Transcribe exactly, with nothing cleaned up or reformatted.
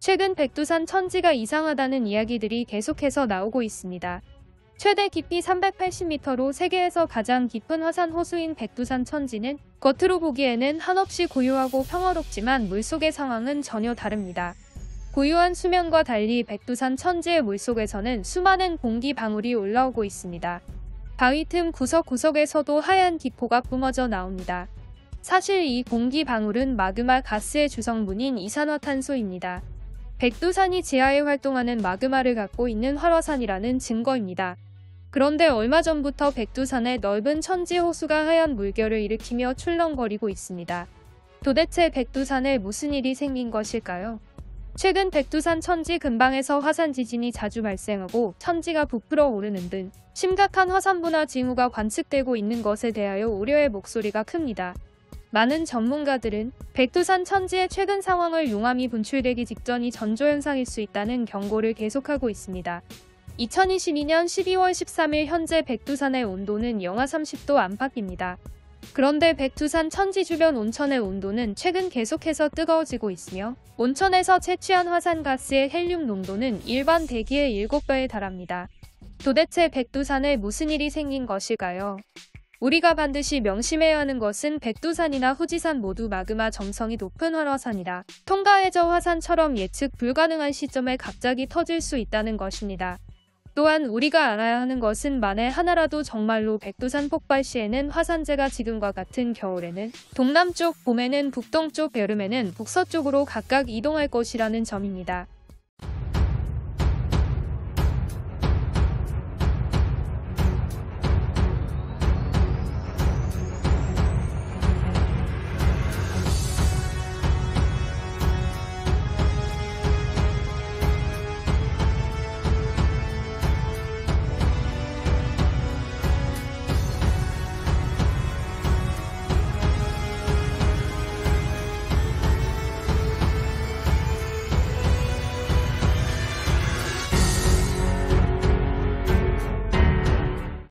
최근 백두산 천지가 이상하다는 이야기들이 계속해서 나오고 있습니다. 최대 깊이 삼백팔십 미터로 세계에서 가장 깊은 화산 호수인 백두산 천지는 겉으로 보기에는 한없이 고요하고 평화롭지만 물속의 상황은 전혀 다릅니다. 고요한 수면과 달리 백두산 천지의 물속에서는 수많은 공기 방울이 올라오고 있습니다. 바위 틈 구석구석에서도 하얀 기포가 뿜어져 나옵니다. 사실 이 공기 방울은 마그마 가스의 주성분인 이산화탄소입니다. 백두산이 지하에 활동하는 마그마를 갖고 있는 활화산이라는 증거입니다. 그런데 얼마 전부터 백두산의 넓은 천지 호수가 하얀 물결을 일으키며 출렁거리고 있습니다. 도대체 백두산에 무슨 일이 생긴 것일까요? 최근 백두산 천지 근방에서 화산 지진이 자주 발생하고 천지가 부풀어 오르는 등 심각한 화산 분화 징후가 관측되고 있는 것에 대하여 우려의 목소리가 큽니다. 많은 전문가들은 백두산 천지의 최근 상황을 용암이 분출되기 직전이 전조현상일 수 있다는 경고를 계속하고 있습니다. 이천이십이 년 십이월 십삼일 현재 백두산의 온도는 영하 삼십 도 안팎입니다. 그런데 백두산 천지 주변 온천의 온도는 최근 계속해서 뜨거워지고 있으며 온천에서 채취한 화산가스의 헬륨 농도는 일반 대기의 일곱 배에 달합니다. 도대체 백두산에 무슨 일이 생긴 것일까요? 우리가 반드시 명심해야 하는 것은 백두산이나 후지산 모두 마그마 점성이 높은 활화산이라 통가해저 화산처럼 예측 불가능한 시점에 갑자기 터질 수 있다는 것입니다. 또한 우리가 알아야 하는 것은 만에 하나라도 정말로 백두산 폭발 시에는 화산재가 지금과 같은 겨울에는 동남쪽, 봄에는 북동쪽, 여름에는 북서쪽으로 각각 이동할 것이라는 점입니다.